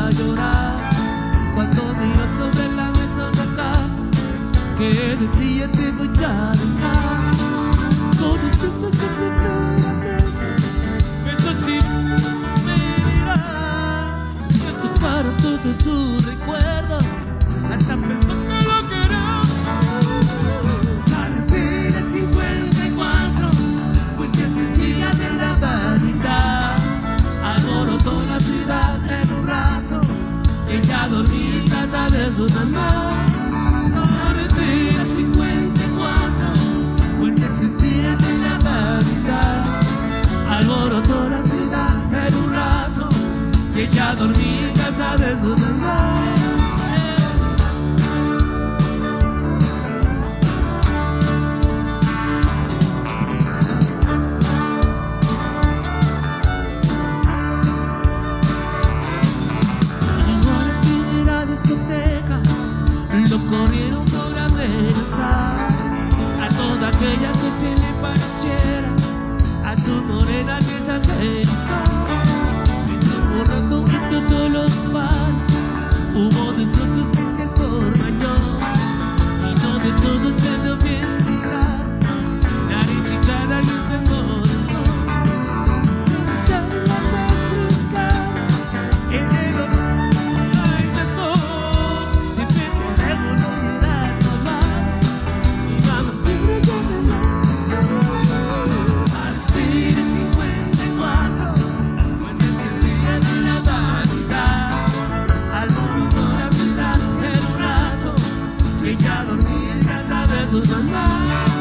a llorar cuando miró sobre la mesa una carta que decía te voy a dejar. Conociendo su pintura, eso sí me dirá. Eso para todo su recuerdo, hasta pensando lo que era. Carretera 54, pues ya es día de la vanidad. Alborotó la ciudad en un rato, ella dormía en casa de su mamá. Carretera 54, pues ya es día de la vanidad. Alborotó la ciudad en un rato, ella dormía en casa de su mamá. Lo corrieron por amenazar a toda aquella que se le pareciera a su morena que es angélica. Estuvo borrando en todos los bares, hubo destrozos que se acorbañó y no de todo se lo bien mirar. La rechichada y un temor se la métrica en el su mamá.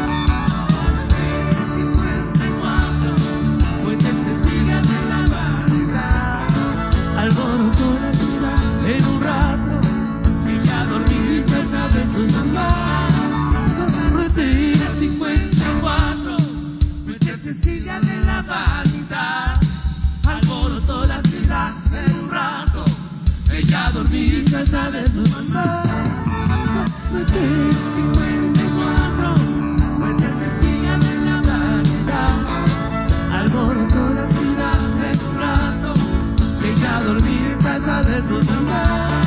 54, pues es testiga de la vanidad. Alborotó la ciudad en un rato, ella dormía en casa de su mamá. Retira 54, pues es testiga de la vanidad. Alborotó la ciudad en un rato, ella dormía en casa de su mamá. Retira 54, pues es testiga de la vanidad. Alborotó la ciudad en un rato, ella dormía en casa de su mamá.